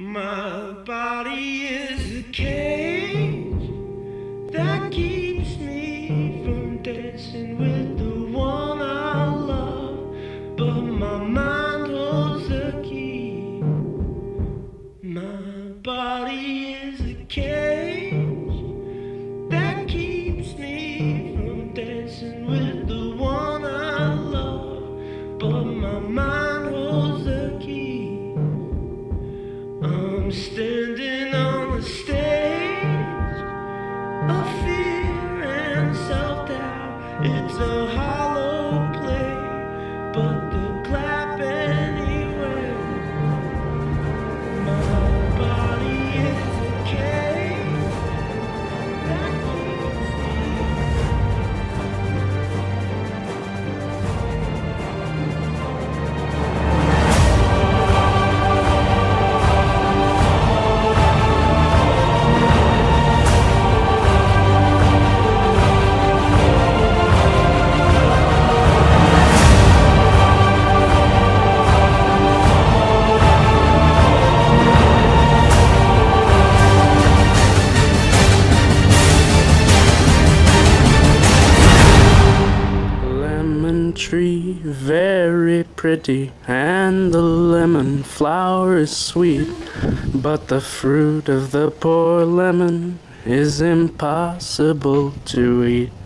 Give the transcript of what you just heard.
My body is a cage that keeps me from dancing with the one I love, but my mind holds the key. My body is a cage that keeps me from dancing with the one I love, but my mind holds the key. I'm standing on the stage of fear and self-doubt. It's a hollow play, but they'll clap anyway. My body is a cage that keeps tree very pretty, and the lemon flower is sweet, but the fruit of the poor lemon is impossible to eat.